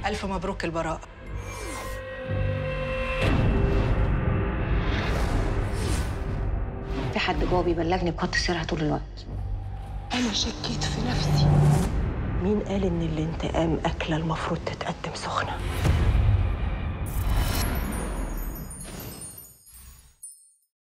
ألف مبروك البراءة. في حد جوه بيبلغني بخط سيرها طول الوقت. أنا شكيت في نفسي. مين قال إن الانتقام أكلة المفروض تتقدم سخنة؟